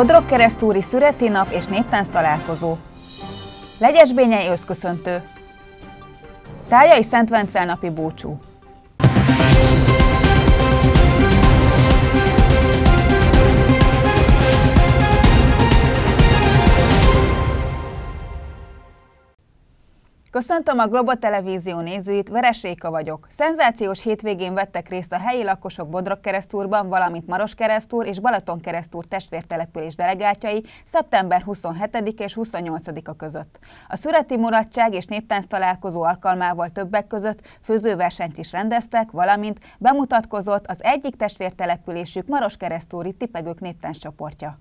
Bodrogkeresztúri szüreti nap és néptánc találkozó. Legyesbényei összköszöntő. Tájai Szent Vencel napi búcsú. Köszöntöm a Global Televízió nézőit, Veres Réka vagyok. Szenzációs hétvégén vettek részt a helyi lakosok Bodrogkeresztúrban, valamint Maroskeresztúr és Balatonkeresztúr testvértelepülés delegátjai szeptember 27 és 28-a között. A szüreti mulatság és néptánc találkozó alkalmával többek között főzőversenyt is rendeztek, valamint bemutatkozott az egyik testvértelepülésük Maroskeresztúri tipegők néptánc csoportja.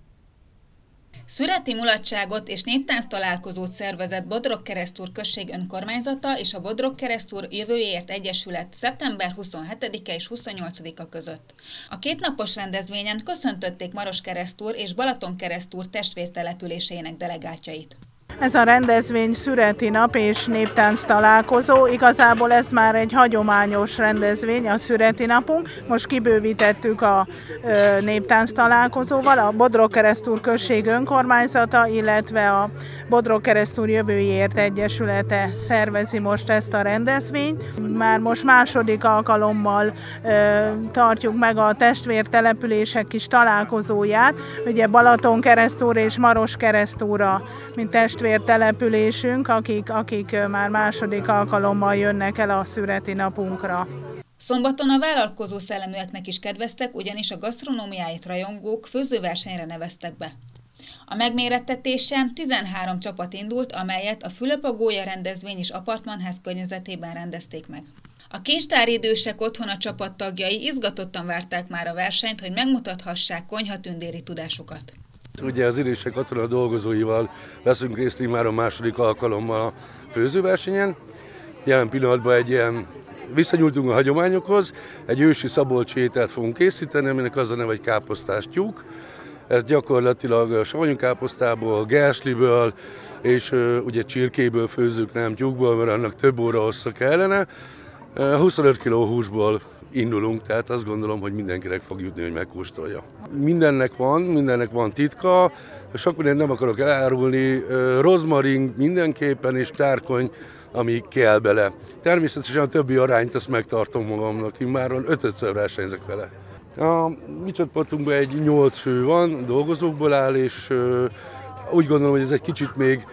Szüreti mulatságot és néptánc találkozót szervezett Bodrogkeresztúr község önkormányzata és a Bodrogkeresztúr Jövőjéért Egyesület szeptember 27-e és 28-a között. A kétnapos rendezvényen köszöntötték Maroskeresztúr és Balatonkeresztúr testvértelepülésének delegátjait. Ez a rendezvény szüreti nap és néptánc találkozó. Igazából ez már egy hagyományos rendezvény, a szüreti napunk. Most kibővítettük a néptánc találkozóval. A Bodrogkeresztúr község önkormányzata, illetve a Bodrogkeresztúr Jövőjéért Egyesülete szervezi most ezt a rendezvényt. Már most második alkalommal tartjuk meg a testvértelepülések kis találkozóját. Ugye Balatonkeresztúr és Maroskeresztúra, mint testvértelepülésünk, akik már második alkalommal jönnek el a szüreti napunkra. Szombaton a vállalkozó szelleműeknek is kedveztek, ugyanis a gasztronómiáit rajongók főzőversenyre neveztek be. A megmérettetésen 13 csapat indult, amelyet a Fülöp-a-gólya rendezvény és apartmanház környezetében rendezték meg. A kincstáridősek otthona csapattagjai izgatottan várták már a versenyt, hogy megmutathassák konyhatündéri tudásukat. Ugye az Idősek Otthona dolgozóival veszünk részt már a második alkalommal a főzőversenyen. Jelen pillanatban visszanyúltunk a hagyományokhoz, egy ősi szabolcsi ételt fogunk készíteni, aminek az a neve, hogy káposztás tyúk. Ez gyakorlatilag savanyúkáposztából, gersliből és ugye csirkéből főzzük, nem tyúkból, mert annak több óra hossza kellene. 25 kg húsból indulunk, tehát azt gondolom, hogy mindenkinek fog jutni, hogy megkóstolja. Mindennek van titka, sok mindent nem akarok elárulni, rozmarin mindenképpen és tárkony, ami kell bele. Természetesen a többi arányt azt megtartom magamnak, én már 5-ször versenyzek vele. A mi csoportunkban egy 8 fő van, dolgozókból áll, és úgy gondolom, hogy ez egy kicsit még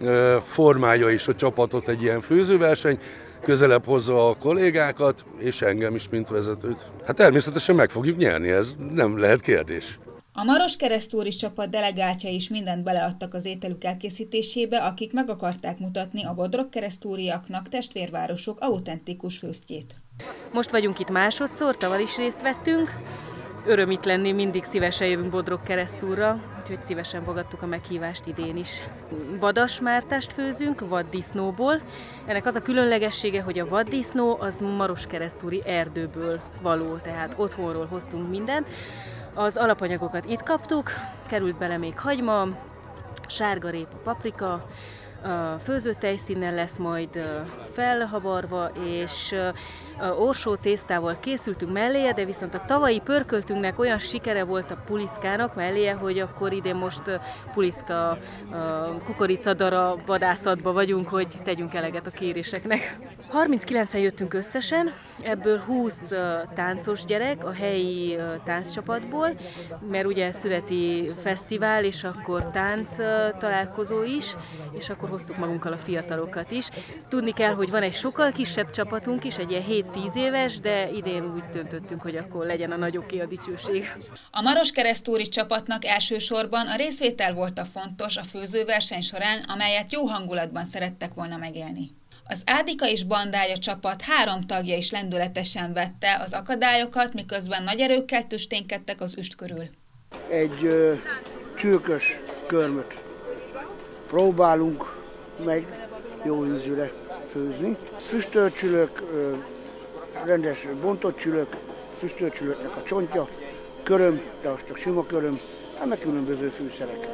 formálja is a csapatot egy ilyen főzőverseny, közelebb hozza a kollégákat, és engem is, mint vezetőt. Hát természetesen meg fogjuk nyerni, ez nem lehet kérdés. A Maroskeresztúri csapat delegátja is mindent beleadtak az ételük elkészítésébe, akik meg akarták mutatni a bodrogkeresztúriaknak testvérvárosok autentikus főztjét. Most vagyunk itt másodszor, tavaly is részt vettünk. Öröm itt lenni, mindig szívesen jövünk Bodrogkeresztúrra, úgyhogy szívesen fogadtuk a meghívást idén is. Vadasmártást főzünk vaddisznóból. Ennek az a különlegessége, hogy a vaddisznó az maroskeresztúri erdőből való, tehát otthonról hoztunk mindent. Az alapanyagokat itt kaptuk, került bele még hagyma, sárgarépa, paprika, főzőtejszínnel lesz majd felhabarva, és orsó tésztával készültünk melléje, de viszont a tavalyi pörköltünknek olyan sikere volt a puliszkának melléje, hogy akkor idén most puliszka kukoricadara vadászatba vagyunk, hogy tegyünk eleget a kéréseknek. 39-en jöttünk összesen, ebből 20 táncos gyerek a helyi tánccsapatból, mert ugye szüreti fesztivál, és akkor tánc találkozó is, és akkor hoztuk magunkkal a fiatalokat is. Tudni kell, hogy van egy sokkal kisebb csapatunk is, egy ilyen 7-10 éves, de idén úgy döntöttünk, hogy akkor legyen a nagyoké a dicsőség. A maroskeresztúri csapatnak elsősorban a részvétel volt a fontos a főzőverseny során, amelyet jó hangulatban szerettek volna megélni. Az Ádika és bandája csapat 3 tagja is lendületesen vette az akadályokat, miközben nagy erőkkel tüsténkedtek az üst körül. Egy csülkös körmöt próbálunk meg jó ízűre főzni. Füstölcsülök, rendes bontott csülök, füstölcsülöknek a csontja, köröm, de az csak sima köröm, meg különböző fűszerek.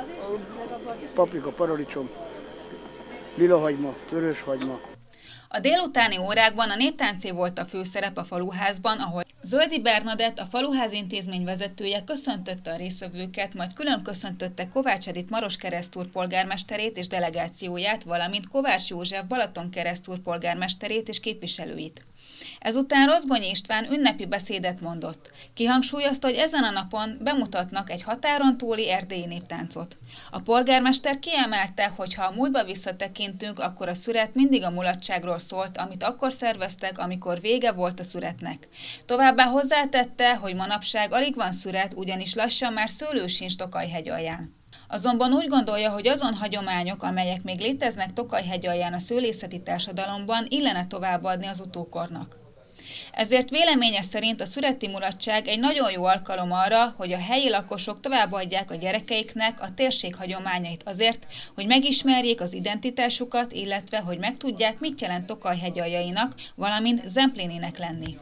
Paprika, paradicsom, lilahagyma, vöröshagyma. A délutáni órákban a néptáncé volt a főszerep a faluházban, ahol Zöldi Bernadett, a Faluház intézmény vezetője köszöntötte a résztvevőket, majd külön köszöntötte Kovács Edith Maroskeresztúr polgármesterét és delegációját, valamint Kovács József Balatonkeresztúr polgármesterét és képviselőit. Ezután Rozgonyi István ünnepi beszédet mondott. Kihangsúlyozta, hogy ezen a napon bemutatnak egy határon túli erdélyi néptáncot. A polgármester kiemelte, hogy ha a múltba visszatekintünk, akkor a szüret mindig a mulatságról szólt, amit akkor szerveztek, amikor vége volt a szüretnek. Továbbá hozzátette, hogy manapság alig van szüret, ugyanis lassan már szőlő sincs Tokaj-hegy alján. Azonban úgy gondolja, hogy azon hagyományok, amelyek még léteznek Tokaj-hegy alján a szőlészeti társadalomban, illene továbbadni az utókornak. Ezért véleménye szerint a szüreti mulatság egy nagyon jó alkalom arra, hogy a helyi lakosok továbbadják a gyerekeiknek a térség hagyományait azért, hogy megismerjék az identitásukat, illetve hogy megtudják, mit jelent Tokaj-hegy aljainak, valamint Zempléninek lenni.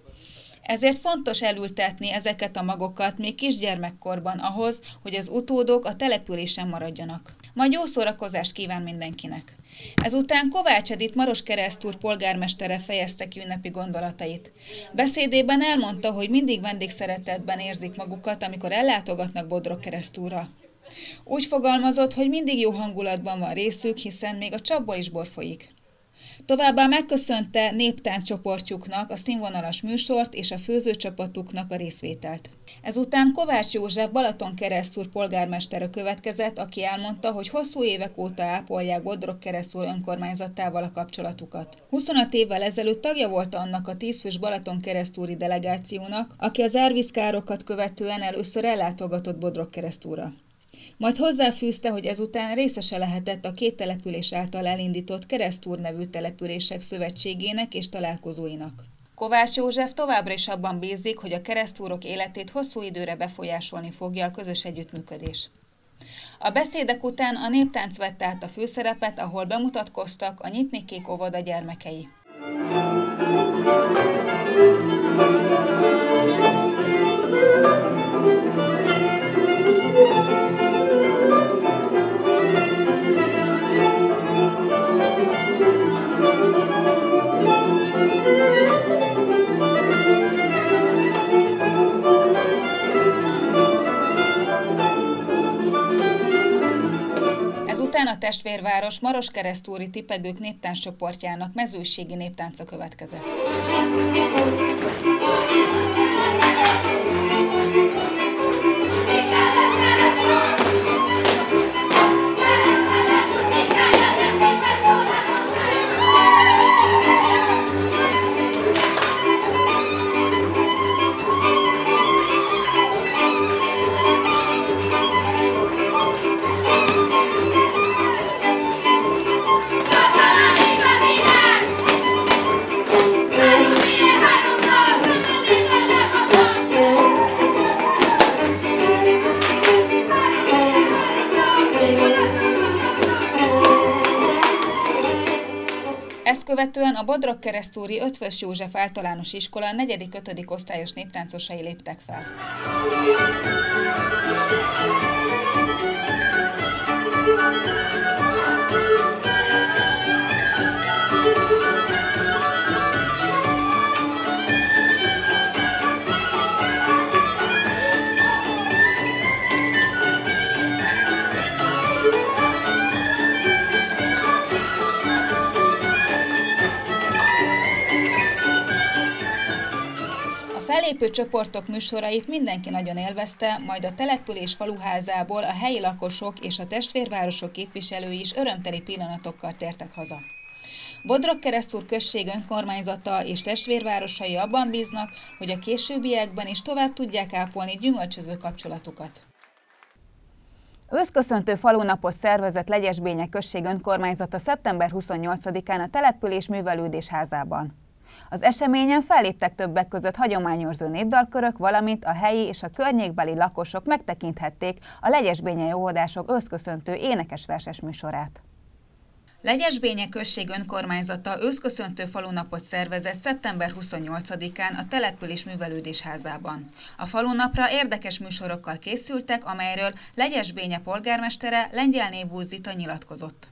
Ezért fontos elültetni ezeket a magokat még kisgyermekkorban ahhoz, hogy az utódok a településen maradjanak. Majd jó szórakozást kíván mindenkinek! Ezután Kovács Edith Maroskeresztúr polgármestere fejezte ki ünnepi gondolatait. Beszédében elmondta, hogy mindig vendégszeretetben érzik magukat, amikor ellátogatnak Bodrogkeresztúrra. Úgy fogalmazott, hogy mindig jó hangulatban van részük, hiszen még a csapból is bor folyik. Továbbá megköszönte néptánc csoportjuknak a színvonalas műsort és a főzőcsapatuknak a részvételt. Ezután Kovács József Balatonkeresztúr polgármestere következett, aki elmondta, hogy hosszú évek óta ápolják Bodrogkeresztúr önkormányzatával a kapcsolatukat. 25 évvel ezelőtt tagja volt annak a 10 fős Balatonkeresztúri delegációnak, aki az árvízkárokat követően először ellátogatott Bodrogkeresztúrra. Majd hozzáfűzte, hogy ezután részese lehetett a két település által elindított Keresztúr nevű települések szövetségének és találkozóinak. Kovács József továbbra is abban bízik, hogy a keresztúrok életét hosszú időre befolyásolni fogja a közös együttműködés. A beszédek után a néptánc vette át a főszerepet, ahol bemutatkoztak a Nyitni Kék óvoda gyermekei. Ezután a testvérváros Maroskeresztúri tipegők néptánccsoportjának mezőségi néptánca következett. Ezt követően a Bodrogkeresztúri Ötvös József általános iskola 4.-5. osztályos néptáncosai léptek fel. A fellépő csoportok műsorait mindenki nagyon élvezte, majd a település faluházából a helyi lakosok és a testvérvárosok képviselői is örömteli pillanatokkal tértek haza. Bodrogkeresztúr község önkormányzata és testvérvárosai abban bíznak, hogy a későbbiekben is tovább tudják ápolni gyümölcsöző kapcsolatukat. Őszköszöntő falunapot szervezett Legyesbénye község önkormányzata szeptember 28-án a település művelődés házában. Az eseményen felléptek többek között hagyományőrző népdalkörök, valamint a helyi és a környékbeli lakosok megtekinthették a legyesbényei óvodások őszköszöntő énekes-verses műsorát. Legyesbénye község önkormányzata őszköszöntő falunapot szervezett szeptember 28-án a település művelődés házában. A falunapra érdekes műsorokkal készültek, amelyről Legyesbénye polgármestere Lengyelné Búz Zita nyilatkozott.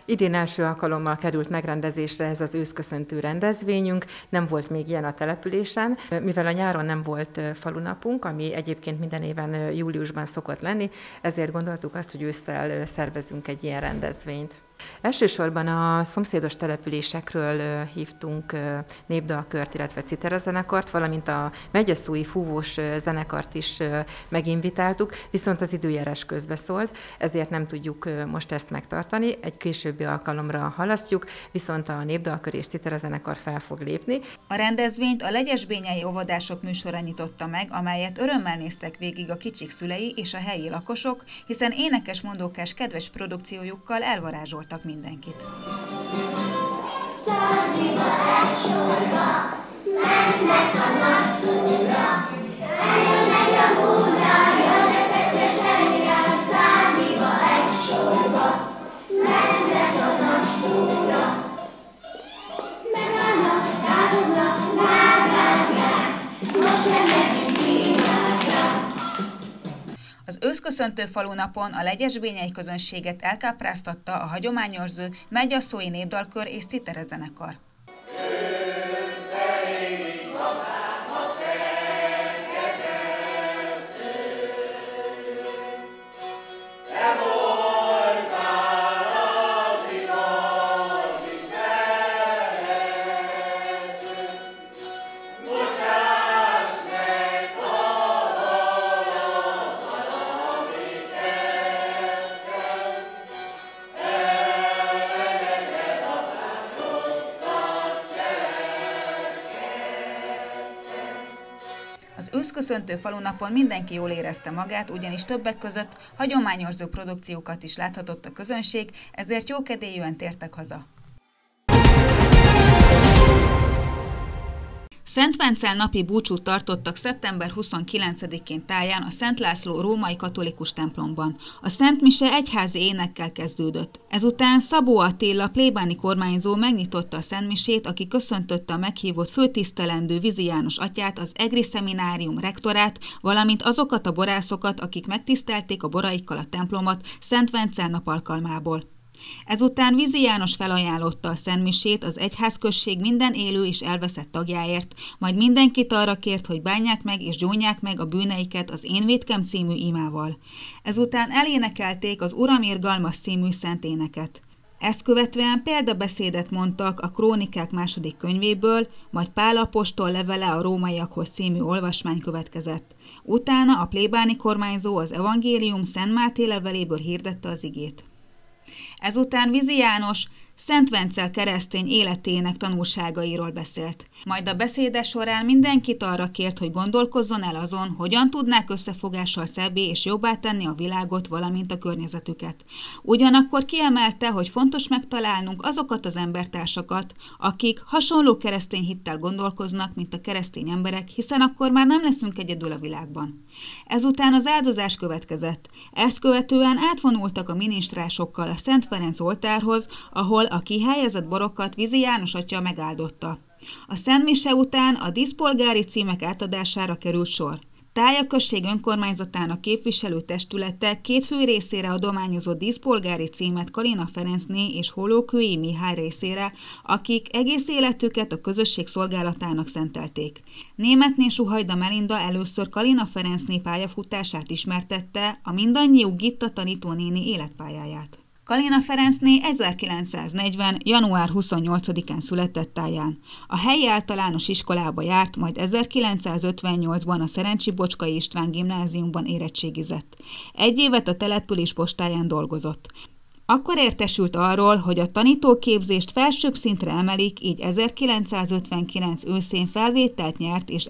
Idén első alkalommal került megrendezésre ez az őszköszöntő rendezvényünk, nem volt még ilyen a településen, mivel a nyáron nem volt falunapunk, ami egyébként minden éven júliusban szokott lenni, ezért gondoltuk azt, hogy ősszel szervezünk egy ilyen rendezvényt. Elsősorban a szomszédos településekről hívtunk népdalkört, illetve citerazenekart, valamint a megyeszói fúvós zenekart is meginvitáltuk, viszont az időjárás közbeszólt, ezért nem tudjuk most ezt megtartani, egy későbbi alkalomra halasztjuk, viszont a népdalkör és citerazenekar fel fog lépni. A rendezvényt a Legyesbényei óvodások műsora nyitotta meg, amelyet örömmel néztek végig a kicsik szülei és a helyi lakosok, hiszen énekes-mondókás kedves produkciójukkal elvarázsoltak mindenkit. Százliba egy sorba, mennek a nagytúra, elmegy a hónárja, de feszesen jár. Százliba egy sorba, mennek a nagytúra, meg a nagytávoknak nágálják, most nem nekünk kívánják. Az őszköszöntő falunapon a legyesbényei közönséget elkápráztatta a hagyományőrző megyeszói népdalkör és citerezenekar. Az őszköszöntő falunapon mindenki jól érezte magát, ugyanis többek között hagyományőrző produkciókat is láthatott a közönség, ezért jókedélyűen tértek haza. Szent Vencel napi búcsút tartottak szeptember 29-én táján a Szent László római katolikus templomban. A Szent Mise egyházi énekkel kezdődött. Ezután Szabó Attila plébáni kormányzó megnyitotta a Szent Misét, aki köszöntötte a meghívott főtisztelendő Vizi János atyát, az Egri Szeminárium rektorát, valamint azokat a borászokat, akik megtisztelték a boraikkal a templomot Szent Vencel nap alkalmából. Ezután Vizi János felajánlotta a szentmisét az egyházközség minden élő és elveszett tagjáért, majd mindenkit arra kért, hogy bánják meg és gyónják meg a bűneiket az Én vétkem című imával. Ezután elénekelték az Uram irgalmas című szent éneket. Ezt követően példabeszédet mondtak a Krónikák második könyvéből, majd Pál apostol levele a rómaiakhoz című olvasmány következett. Utána a plébáni kormányzó az evangélium Szent Máté leveléből hirdette az igét. Ezután Vizi János Szent Vencel keresztény életének tanulságairól beszélt. Majd a beszéde során mindenkit arra kért, hogy gondolkozzon el azon, hogyan tudnák összefogással szebbé és jobbá tenni a világot, valamint a környezetüket. Ugyanakkor kiemelte, hogy fontos megtalálnunk azokat az embertársakat, akik hasonló keresztény hittel gondolkoznak, mint a keresztény emberek, hiszen akkor már nem leszünk egyedül a világban. Ezután az áldozás következett. Ezt követően átvonultak a minisztrásokkal a Szent Ferenc oltárhoz, ahol a kihelyezett borokat Vizi János atya megáldotta. A Szent Mise után a díszpolgári címek átadására került sor. Tája község önkormányzatának képviselő testülete két fő részére adományozott díszpolgári címet Kalina Ferencné és Hollókői Mihály részére, akik egész életüket a közösség szolgálatának szentelték. Németné Suhajda Melinda először Kalina Ferencné pályafutását ismertette, a mindannyiuk Gitta tanítónéni életpályáját. Kalina Ferencné 1940. január 28-án született táján. A helyi általános iskolába járt, majd 1958-ban a Szerencsi-Bocskai István gimnáziumban érettségizett. Egy évet a település postáján dolgozott. Akkor értesült arról, hogy a tanítóképzést felsőbb szintre emelik, így 1959 őszén felvételt nyert, és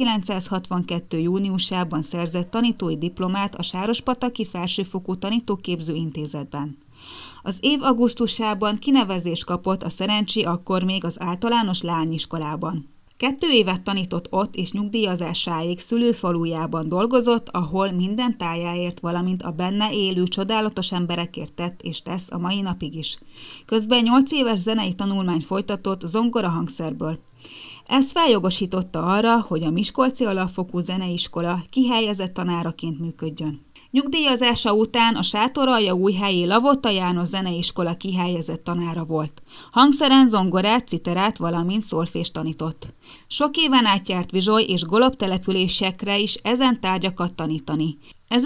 1962. júniusában szerzett tanítói diplomát a Sárospataki Felsőfokú Tanítóképző Intézetben. Az év augusztusában kinevezést kapott a Szerencsi akkor még az általános leányiskolában. 2 évet tanított ott, és nyugdíjazásáig szülőfalujában dolgozott, ahol minden tájáért, valamint a benne élő csodálatos emberekért tett és tesz a mai napig is. Közben 8 éves zenei tanulmány folytatott zongorahangszerből. Ez feljogosította arra, hogy a Miskolci Alapfokú Zeneiskola kihelyezett tanáraként működjön. Nyugdíjazása után a Sátoraljaújhelyi Lavotta János Zeneiskola kihelyezett tanára volt. Hangszeren, zongorát, citerát, valamint szolfést tanított. Sok éven át járt Vizsoly és Golob településekre is ezen tárgyakat tanítani.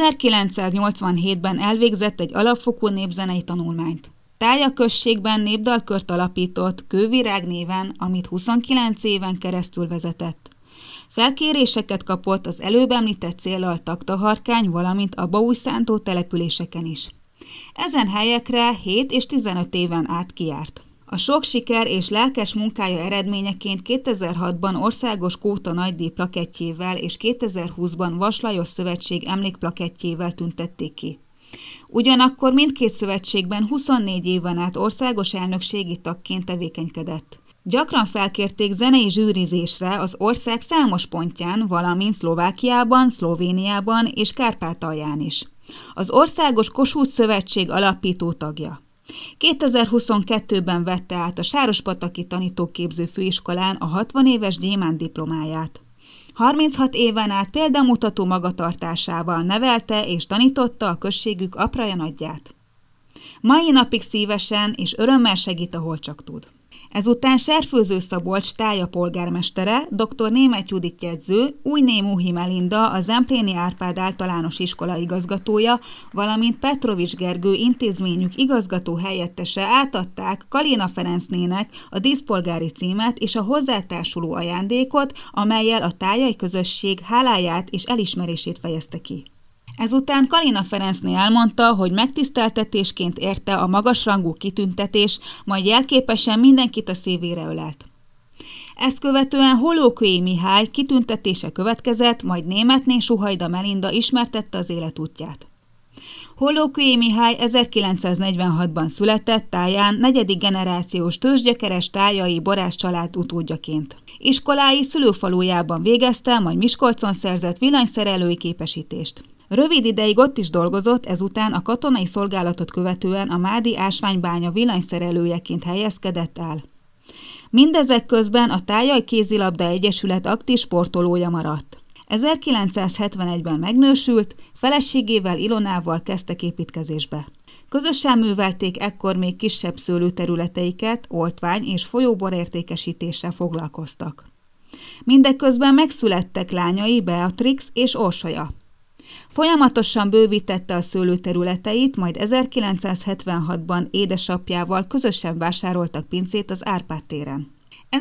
1987-ben elvégzett egy alapfokú népzenei tanulmányt. Tája községben népdalkört alapított Kővirág néven, amit 29 éven keresztül vezetett. Felkéréseket kapott az előbb említett céllal Taktaharkány, valamint a Baújszántó településeken is. Ezen helyekre 7 és 15 éven át kijárt. A sok siker és lelkes munkája eredményeként 2006-ban országos Kóta nagydíj plakettjével és 2020-ban Vas Lajos Szövetség emlékplakettjével tüntették ki. Ugyanakkor mindkét szövetségben 24 éven át országos elnökségi tagként tevékenykedett. Gyakran felkérték zenei zsűrizésre az ország számos pontján, valamint Szlovákiában, Szlovéniában és Kárpátalján is. Az Országos Kossuth Szövetség alapító tagja. 2022-ben vette át a Sárospataki Tanítóképző Főiskolán a 60 éves gyémánt diplomáját. 36 éven át példamutató magatartásával nevelte és tanította a községük apraja nagyját. Mai napig szívesen és örömmel segít, ahol csak tud. Ezután Serfőző Szabolcs Tája polgármestere, dr. Németh Judit jegyző, Újné Muhi Melinda, a Zempléni Árpád általános iskola igazgatója, valamint Petrovics Gergő intézményük igazgató helyettese átadták Kalina Ferencnének a díszpolgári címet és a hozzátársuló ajándékot, amellyel a tájai közösség háláját és elismerését fejezte ki. Ezután Kalina Ferencné elmondta, hogy megtiszteltetésként érte a magasrangú kitüntetés, majd jelképesen mindenkit a szívére ölelt. Ezt követően Hollókői Mihály kitüntetése következett, majd Némethné Suhajda Melinda ismertette az életútját. Hollókői Mihály 1946-ban született, Táján 4. generációs tőzsgyekeres tájai Borász család utódjaként. Iskolái szülőfalujában végezte, majd Miskolcon szerzett villanyszerelői képesítést. Rövid ideig ott is dolgozott, ezután a katonai szolgálatot követően a Mádi ásványbánya villanyszerelőjeként helyezkedett el. Mindezek közben a Tájai Kézilabda Egyesület aktív sportolója maradt. 1971-ben megnősült, feleségével Ilonával kezdtek építkezésbe. Közösen művelték ekkor még kisebb szőlőterületeiket, oltvány és folyóbor értékesítéssel foglalkoztak. Mindeközben megszülettek lányai Beatrix és Orsolya. Folyamatosan bővítette a szőlőterületeit, majd 1976-ban édesapjával közösen vásároltak pincét az Árpád téren.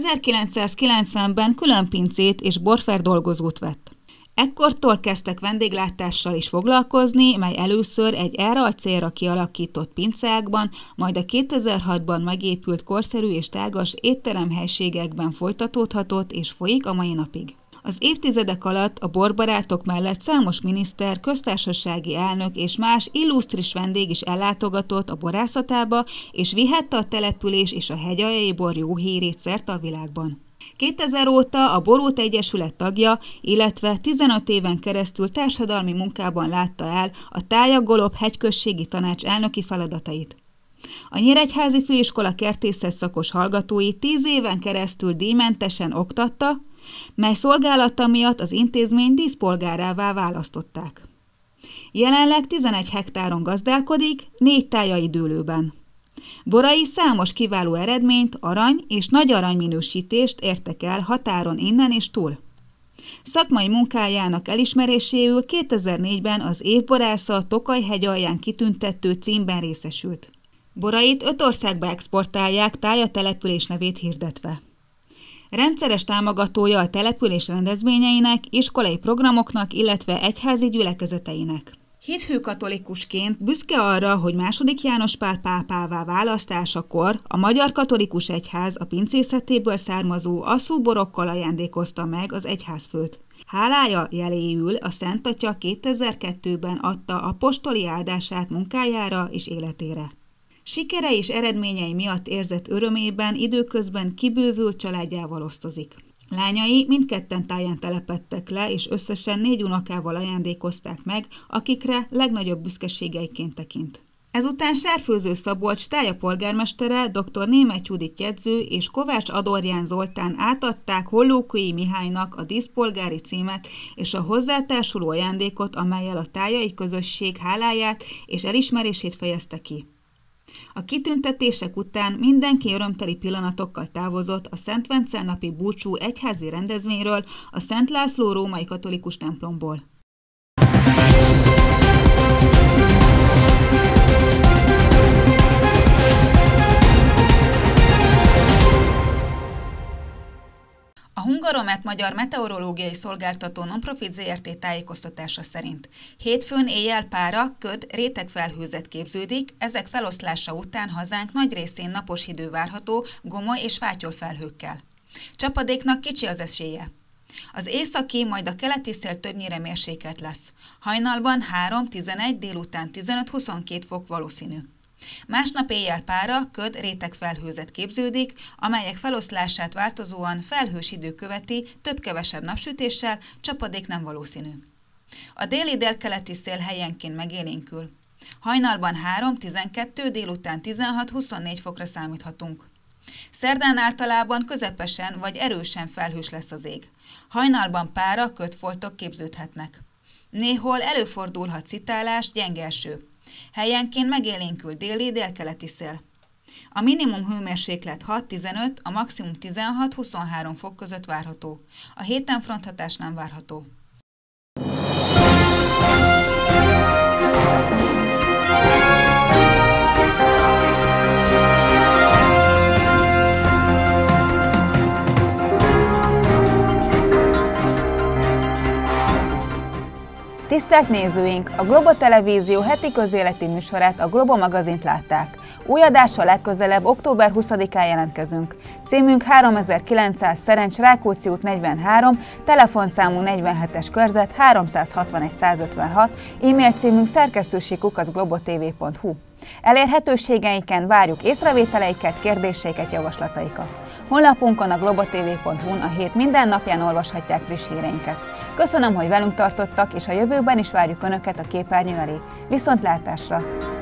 1990-ben külön pincét és borferdolgozót vett. Ekkortól kezdtek vendéglátással is foglalkozni, mely először egy erre a célra kialakított pinceákban, majd a 2006-ban megépült korszerű és tágas étteremhelységekben folytatódhatott és folyik a mai napig. Az évtizedek alatt a borbarátok mellett számos miniszter, köztársasági elnök és más illusztris vendég is ellátogatott a borászatába, és vihette a település és a hegyaljai bor jó hírét szerte a világban. 2000 óta a Borút Egyesület tagja, illetve 15 éven keresztül társadalmi munkában látta el a Tája-Golob hegyközségi tanács elnöki feladatait. A Nyíregyházi Főiskola kertészet szakos hallgatói 10 éven keresztül díjmentesen oktatta, mely szolgálata miatt az intézmény díszpolgárává választották. Jelenleg 11 hektáron gazdálkodik, 4 tájai dőlőben. Borai számos kiváló eredményt, arany és nagy arany minősítést értek el határon innen és túl. Szakmai munkájának elismeréséül 2004-ben az évborásza Tokaj-hegy alján kitüntető címben részesült. Borait 5 országba exportálják Tája település nevét hirdetve. Rendszeres támogatója a település rendezvényeinek, iskolai programoknak, illetve egyházi gyülekezeteinek. Hithű katolikusként büszke arra, hogy II. János Pál pápává választásakor a Magyar Katolikus Egyház a pincészetéből származó asszúborokkal ajándékozta meg az egyházfőt. Hálája jeléül a Szent Atya 2002-ben adta apostoli áldását munkájára és életére. Sikere és eredményei miatt érzett örömében időközben kibővült családjával osztozik. Lányai mindketten Táján telepedtek le, és összesen 4 unokával ajándékozták meg, akikre legnagyobb büszkeségeiként tekint. Ezután Sárfőző Szabolcs Tája polgármestere, dr. Németh Judit jegyző és Kovács Adorján Zoltán átadták Hollókői Mihálynak a díszpolgári címet és a hozzátársuló ajándékot, amellyel a tájai közösség háláját és elismerését fejezte ki. A kitüntetések után mindenki örömteli pillanatokkal távozott a Szent Vencel napi búcsú egyházi rendezvényről a Szent László római katolikus templomból. A Hungaromet Magyar Meteorológiai Szolgáltató Nonprofit Zrt. Tájékoztatása szerint hétfőn éjjel pára, köd, rétegfelhőzet képződik, ezek feloszlása után hazánk nagy részén napos idő várható, gomoly és fátyolfelhőkkel. Csapadéknak kicsi az esélye. Az északi, majd a keleti szél többnyire mérsékelt lesz. Hajnalban 3-11, délután 15-22 fok valószínű. Másnap éjjel pára, köd, rétegfelhőzet képződik, amelyek feloszlását változóan felhős idő követi, több-kevesebb napsütéssel, csapadék nem valószínű. A déli-délkeleti szél helyenként megélénkül. Hajnalban 3-12, délután 16-24 fokra számíthatunk. Szerdán általában közepesen vagy erősen felhős lesz az ég. Hajnalban pára, ködfoltok képződhetnek. Néhol előfordulhat szitálás, gyenge eső. Helyenként megélénkül déli-délkeleti szél. A minimum hőmérséklet 6-15, a maximum 16-23 fok között várható. A héten fronthatás nem várható. Tisztelt nézőink! A Globo Televízió heti közéleti műsorát, a Globo magazint látták. Új adással legközelebb október 20-án jelentkezünk. Címünk 3900 Szerencs, Rákóczi út 43, telefonszámú 47-es körzet 361 156, e-mail címünk szerkesztőség@globotv.hu. Elérhetőségeinken várjuk észrevételeiket, kérdéseiket, javaslataikat. Honlapunkon, a globotv.hu-n a hét minden napján olvashatják friss híreinket. Köszönöm, hogy velünk tartottak, és a jövőben is várjuk Önöket a képernyő elé. Viszontlátásra!